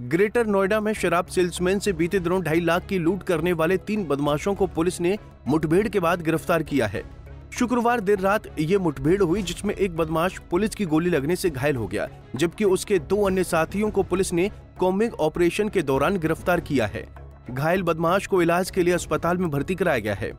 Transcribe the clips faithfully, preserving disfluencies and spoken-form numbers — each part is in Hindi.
ग्रेटर नोएडा में शराब सेल्समैन से बीते दिनों ढाई लाख की लूट करने वाले तीन बदमाशों को पुलिस ने मुठभेड़ के बाद गिरफ्तार किया है। शुक्रवार देर रात ये मुठभेड़ हुई, जिसमें एक बदमाश पुलिस की गोली लगने से घायल हो गया, जबकि उसके दो अन्य साथियों को पुलिस ने कॉम्बिंग ऑपरेशन के दौरान गिरफ्तार किया है। घायल बदमाश को इलाज के लिए अस्पताल में भर्ती कराया गया है।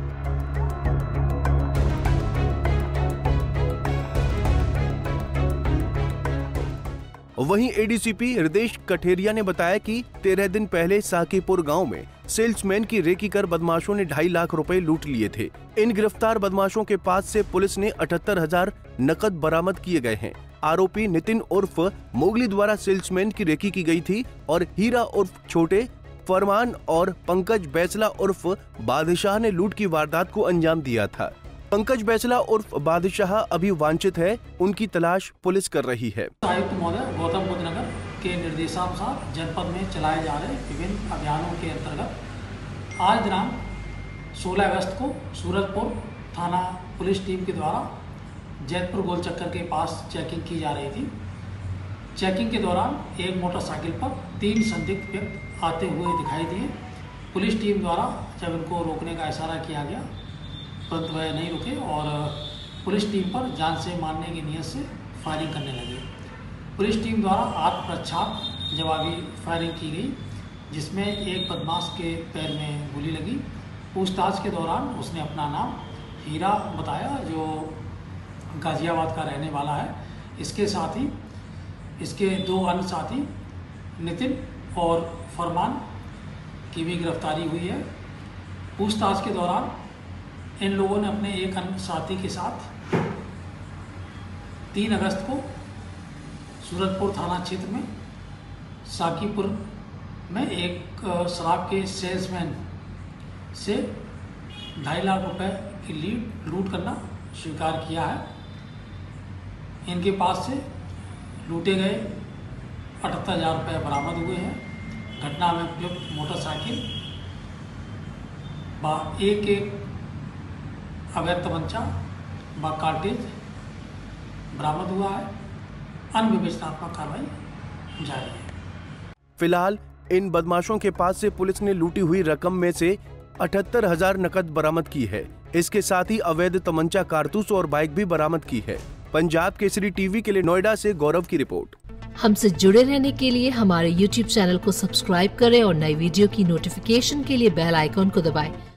वहीं एडीसीपी हृदेश कठेरिया ने बताया कि तेरह दिन पहले साकीपुर गांव में सेल्समैन की रेकी कर बदमाशों ने ढाई लाख रुपए लूट लिए थे। इन गिरफ्तार बदमाशों के पास से पुलिस ने अठहत्तर हजार नकद बरामद किए गए हैं। आरोपी नितिन उर्फ मोगली द्वारा सेल्समैन की रेकी की गई थी और हीरा उर्फ छोटे, फरमान और पंकज बैसला उर्फ बादशाह ने लूट की वारदात को अंजाम दिया था। पंकज बैसला उर्फ बादशाह अभी वांछित है, उनकी तलाश पुलिस कर रही है। आयुक्त महोदय गौतम बुद्ध नगर के निर्देशानुसार जनपद में चलाए जा रहे विभिन्न अभियानों के अंतर्गत आज दिनांक सोलह अगस्त को सूरजपुर थाना पुलिस टीम के द्वारा जैतपुर गोल चक्कर के पास चेकिंग की जा रही थी। चेकिंग के दौरान एक मोटरसाइकिल पर तीन संदिग्ध व्यक्ति आते हुए दिखाई दिए। पुलिस टीम द्वारा जब इनको रोकने का इशारा किया गया, परंतु वह नहीं रुके और पुलिस टीम पर जान से मारने की नीयत से फायरिंग करने लगे। पुलिस टीम द्वारा आत्मरक्षात्मक जवाबी फायरिंग की गई, जिसमें एक बदमाश के पैर में गोली लगी। पूछताछ के दौरान उसने अपना नाम हीरा बताया, जो गाजियाबाद का रहने वाला है। इसके साथ ही इसके दो अन्य साथी नितिन और फरमान की भी गिरफ्तारी हुई है। पूछताछ के दौरान इन लोगों ने अपने एक अन्य साथी के साथ तीन अगस्त को सूरजपुर थाना क्षेत्र में साकीपुर में एक शराब के सेल्समैन से ढाई लाख रुपए की लीड लूट करना स्वीकार किया है। इनके पास से लूटे गए अठहत्तर हजार रुपये बरामद हुए हैं। घटना में उपयुक्त मोटरसाइकिल व एक एक अवैध तमंचा व कार्टेज बरामद हुआ है। अन्य विवेचनात्मक कार्रवाई जारी है। फिलहाल इन बदमाशों के पास से पुलिस ने लूटी हुई रकम में से अठहत्तर हजार नकद बरामद की है। इसके साथ ही अवैध तमंचा, कारतूस और बाइक भी बरामद की है। पंजाब केसरी टीवी के लिए नोएडा से गौरव की रिपोर्ट। हमसे जुड़े रहने के लिए हमारे यूट्यूब चैनल को सब्सक्राइब करें और नई वीडियो की नोटिफिकेशन के लिए बेल आइकॉन को दबाएं।